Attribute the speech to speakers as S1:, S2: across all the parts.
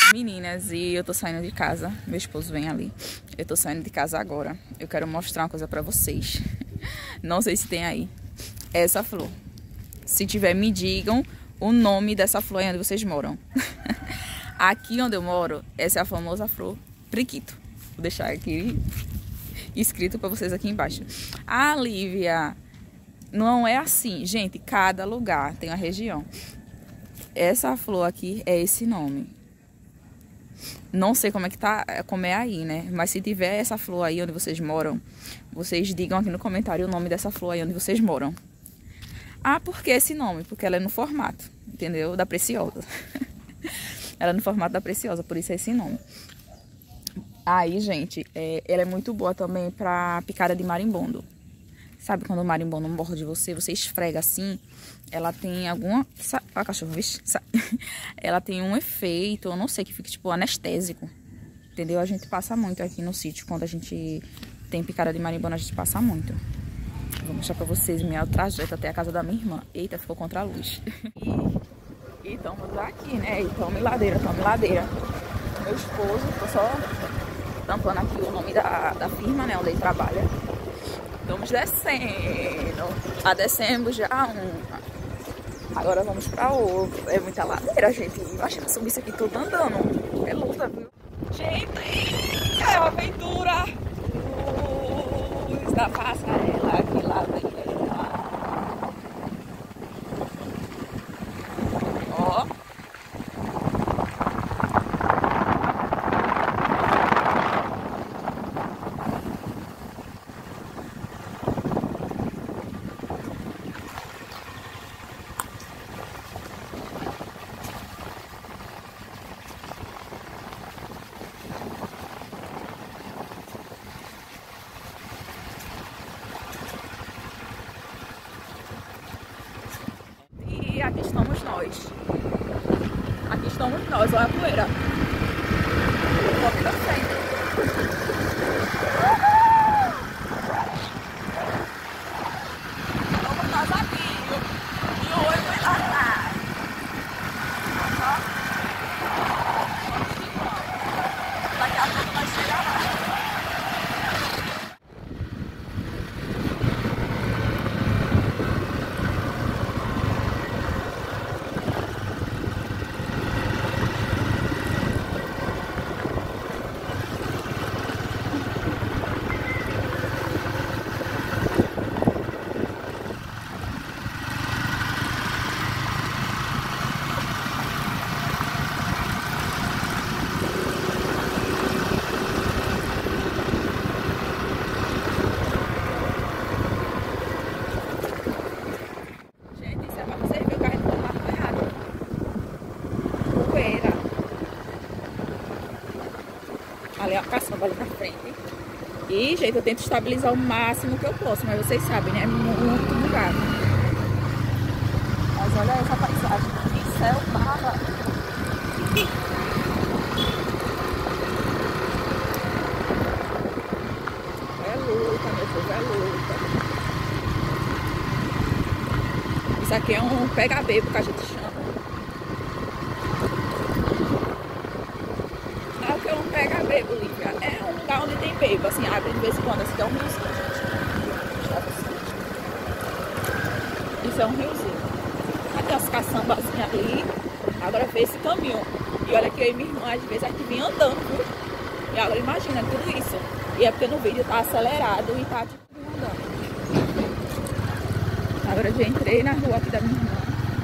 S1: Meninas, e eu tô saindo de casa. Meu esposo vem ali. Eu tô saindo de casa agora. Eu quero mostrar uma coisa pra vocês. Não sei se tem aí. Essa flor. Se tiver, me digam o nome dessa flor aí onde vocês moram. Aqui onde eu moro, essa é a famosa flor priquito. Vou deixar aqui escrito pra vocês aqui embaixo. Ah, Lívia, não é assim. Gente, cada lugar tem uma região. Essa flor aqui é esse nome. Não sei como é que tá, como é aí, né? Mas se tiver essa flor aí onde vocês moram, vocês digam aqui no comentário o nome dessa flor aí onde vocês moram. Ah, por que esse nome? Porque ela é no formato, entendeu? Da preciosa. Ela é no formato da preciosa, por isso é esse nome. Aí, gente, ela é muito boa também pra picada de marimbondo. Sabe quando o marimbondo morde você, você esfrega assim, ela tem alguma... Olha a cachorra, vixe. Ela tem um efeito, eu não sei, que fica tipo anestésico. Entendeu? A gente passa muito aqui no sítio, quando a gente tem picada de marimbondo, a gente passa muito. Vou mostrar pra vocês minha trajeto até a casa da minha irmã. Eita, ficou contra a luz. E estamos aqui, né? E tome ladeira, tome ladeira. Meu esposo, tô só tampando aqui o nome da firma, né? Onde ele trabalha. Estamos descendo. Descemos já uma. Agora vamos pra outra. É muita ladeira, gente. Imagina subir isso aqui tudo andando. É luta, viu? Gente, é uma aventura. Luz da passarela aqui lá vem ela. Ó. E aqui estamos nós. Aqui estamos nós, olha a poeira. Tô aqui na frente. Vamos nós aqui. E o olho foi lá atrás. Daqui a pouco nós chegamos lá. Ali é a caçamba ali na frente. E, gente, eu tento estabilizar o máximo que eu posso, mas vocês sabem, né? É muito lugar. Mas olha essa paisagem. Que céu barra. É luta, meu povo, é luta. Isso aqui é um pega-bebo que a gente chama. É um pega-bebo, Lívia. É um lugar onde tem bebo, assim, abre de vez em quando, assim, é um riozinho, gente. Isso é um riozinho. Aí tem as caçambazinhas ali. Agora vê esse caminho. E olha que eu e minha irmã, às vezes, a gente vinha andando, viu? E agora imagina tudo isso. E é porque no vídeo tá acelerado e tá, tipo, andando. Agora eu já entrei na rua aqui da minha irmã.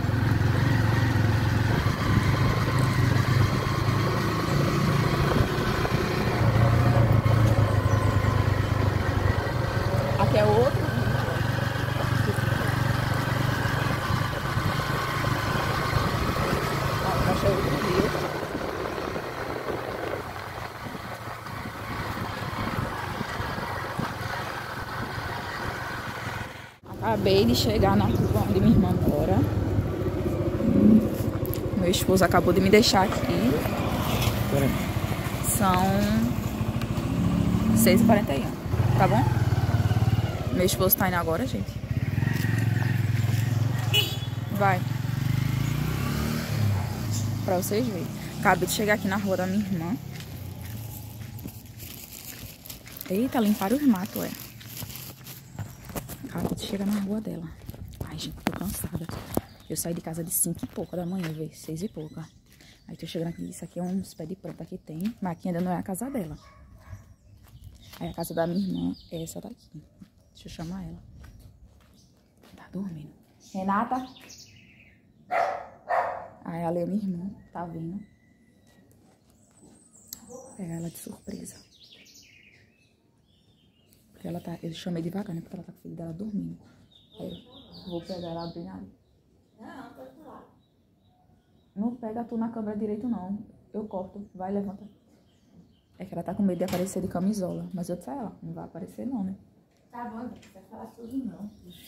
S1: Aqui é outro rio. Aqui é outro rio. Acabei de chegar na rua onde minha irmã mora. Meu esposo acabou de me deixar aqui. São 6h41, tá bom? Meu esposo tá indo agora, gente. Vai. Pra vocês verem. Acabei de chegar aqui na rua da minha irmã. Eita, limparam os matos, é. Acabei de chegar na rua dela. Ai, gente, tô cansada. Eu saí de casa de 5 e pouca da manhã, velho. 6 e pouca. Aí tô chegando aqui. Isso aqui é uns pés de planta que tem. Mas aqui ainda não é a casa dela. Aí a casa da minha irmã é essa daqui. Deixa eu chamar ela. Tá dormindo. Renata? Aí ela é minha irmã. Tá vindo. Vou pegar ela de surpresa. Porque ela tá... Eu chamei devagar, né? Porque ela tá com o filho dela dormindo. Aí eu vou pegar ela abrindo ali. Não, pode falar. Não pega tu na câmera direito, não. Eu corto. Vai, levanta. É que ela tá com medo de aparecer de camisola. Mas eu disse a ela, não vai aparecer não, né?
S2: Tá bom, não vai falar tudo não.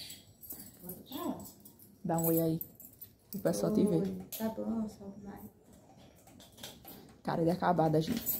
S1: Dá um oi aí. O pessoal te vê.
S2: Tá bom, só vai.
S1: Cara de acabada, gente.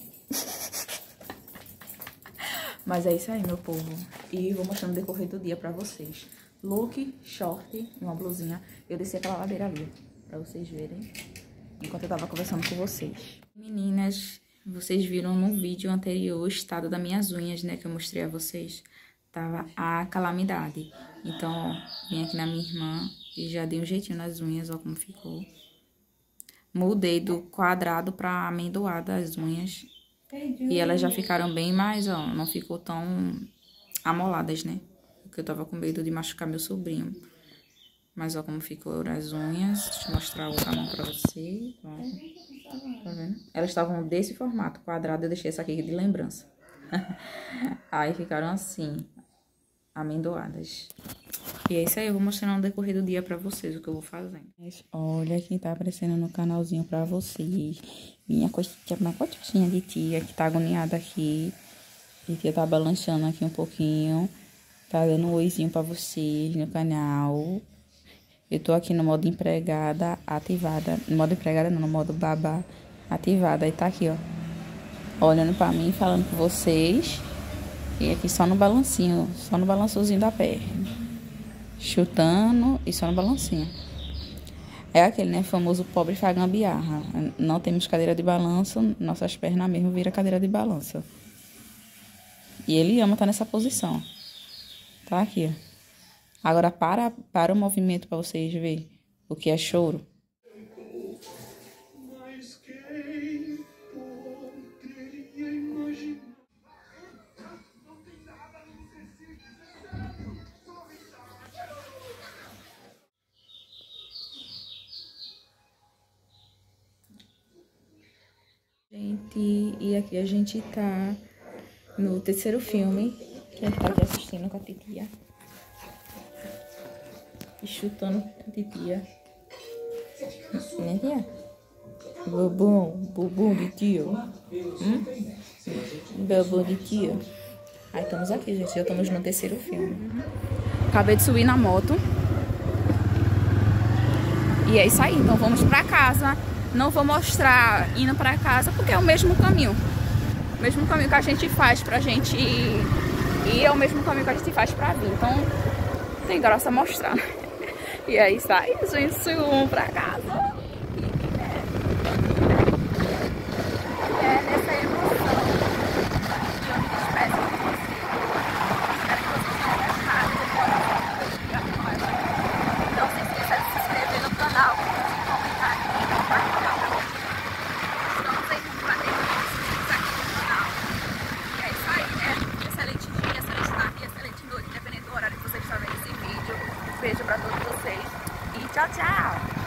S1: Mas é isso aí, meu povo. E vou mostrando no decorrer do dia pra vocês. Look, short, uma blusinha. Eu desci aquela ladeira ali, pra vocês verem. Enquanto eu tava conversando com vocês. Meninas, vocês viram no vídeo anterior o estado das minhas unhas, né? Que eu mostrei a vocês. Tava a calamidade. Então, ó, vim aqui na minha irmã e já dei um jeitinho nas unhas, ó como ficou. Mudei do quadrado pra amendoada as unhas. E elas já ficaram bem mais, ó, não ficou tão amoladas, né? Porque eu tava com medo de machucar meu sobrinho. Mas ó como ficou as unhas. Deixa eu mostrar a outra mão pra vocês. Ó. Tá vendo? Elas estavam desse formato, quadrado. Eu deixei essa aqui de lembrança. Aí ficaram assim, amendoadas. E é isso aí, eu vou mostrar no decorrer do dia pra vocês o que eu vou fazendo. Olha quem tá aparecendo no canalzinho pra vocês. Minha coxinha de tia, que tá agoniada aqui. E tia tá balançando aqui um pouquinho. Tá dando um oizinho pra vocês no canal. Eu tô aqui no modo empregada ativada. No modo empregada não, no modo babá ativada. E tá aqui, ó. Olhando pra mim, falando com vocês. E aqui só no balancinho, só no balançozinho da perna. Chutando e só no balancinho. É aquele, né, famoso pobre faz gambiarra. Não temos cadeira de balanço, nossas pernas mesmo viram cadeira de balanço. E ele ama estar nessa posição. Tá aqui, ó. Agora para o movimento para vocês verem o que é choro. Gente, e aqui a gente tá no terceiro filme que a gente tá aqui assistindo com a titia. E chutando a titia. Né, tia? Bumbum de tio. Bumbum de tio. Aí estamos aqui, gente. Já estamos no terceiro filme. Acabei de subir na moto. E é isso aí. Então vamos pra casa. Não vou mostrar indo pra casa, porque é o mesmo caminho. O mesmo caminho que a gente faz pra gente ir. E é o mesmo caminho que a gente faz pra vir. Então, tem graça mostrar. E é isso aí, gente. Vamos pra casa. É nessa emoção que eu me despeço de vocês. Espero que vocês tenham gostado. Não se esqueça de se inscrever no canal, comentar aqui e compartilhar. Estamos aí com planetas aqui no canal. E é isso aí, né? Excelente dia, excelente tarde, excelente noite, independente do horário que vocês estão vendo esse vídeo. Um beijo pra todos vocês e tchau, tchau!